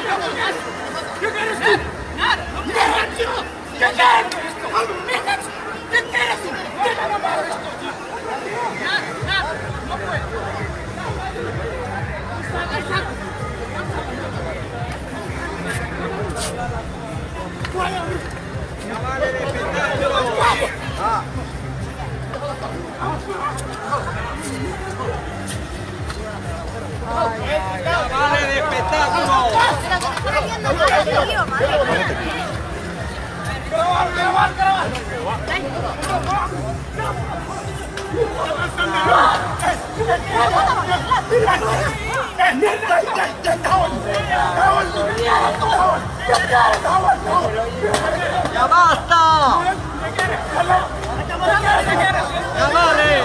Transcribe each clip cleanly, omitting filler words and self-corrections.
¿Qué quieres tú? Nada. ¿Qué quieres? ¿Qué quieres tú? Déjame parar esto. Nada. No puedo. Ya vale de espectáculo. Ya vale de espectáculo. ¡Ya basta! ¡Ya vale!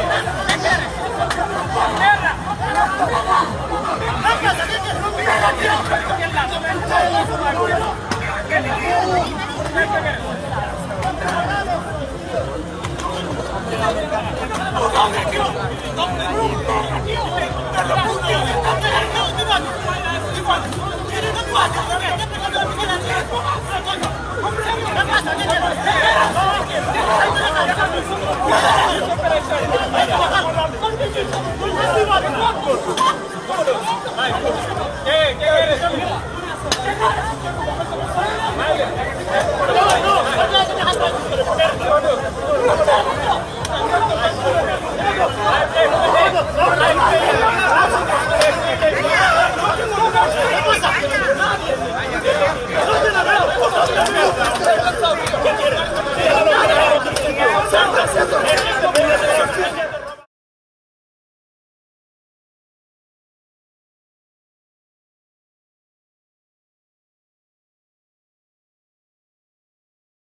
¿Qué